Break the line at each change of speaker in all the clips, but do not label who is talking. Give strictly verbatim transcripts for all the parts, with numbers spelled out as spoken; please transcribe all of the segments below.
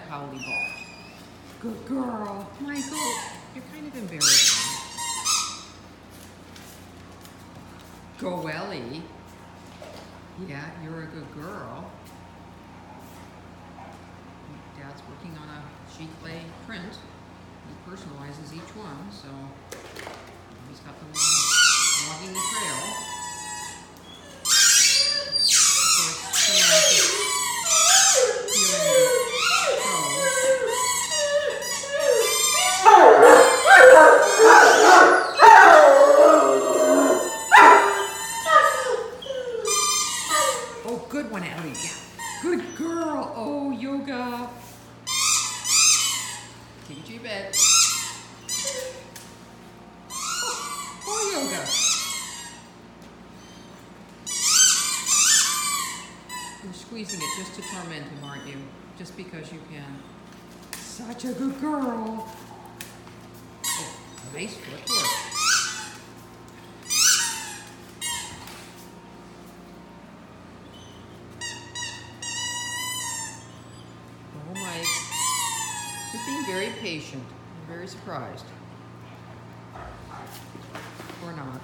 that Howly ball. Good girl. Michael, you're kind of embarrassing. Go, Ellie. Yeah, you're a good girl. Dad's working on a sheet clay print. He personalizes each one, so he's got them all logging the trail. Of course, someone else is feeling the Oh, good one, Ellie. Yeah. Good girl. Oh, yoga. Take it to your bed. Oh, oh, yoga. You're squeezing it just to torment him, aren't you? Just because you can. Such a good girl. Oh, nice footwork. Oh, Mike. You're being very patient. I'm very surprised. Or not.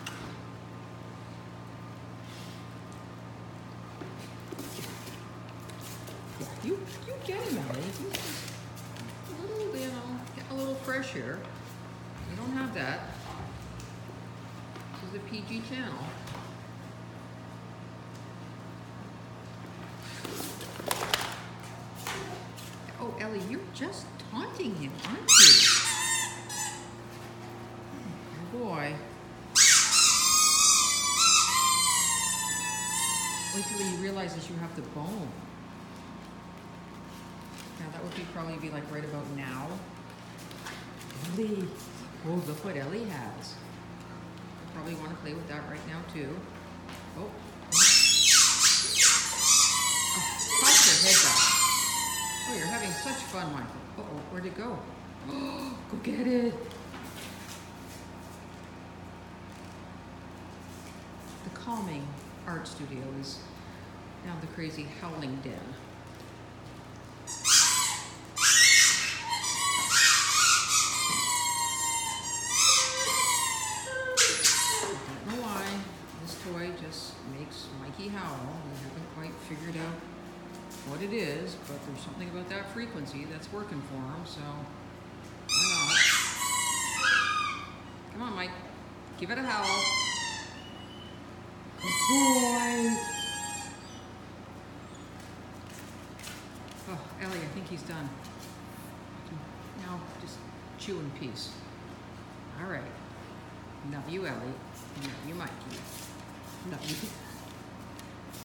Yeah, you, you get him, Ellie. A little, you know, get a little fresh here. You don't have that. This is a P G channel. Oh, Ellie, you're just taunting him, aren't you? Oh, boy. Wait till he realizes you have the bone. Now, that would be probably be like right about now. Ellie. Oh, look what Ellie has. I probably want to play with that right now, too. Oh. Oh, toss your head back. Oh, you're having such fun, Michael. Uh-oh, where'd it go? Oh, go get it. The calming art studio is now the crazy Howling den. I don't know why this toy just makes Mikey howl. We haven't quite figured out what it is, but there's something about that frequency that's working for him, so why not? Come on, Mike. Give it a howl. Good boy. Oh, Ellie, I think he's done. Now, just chew in peace. All right. Love you, Ellie. Love you, Mikey. Love you.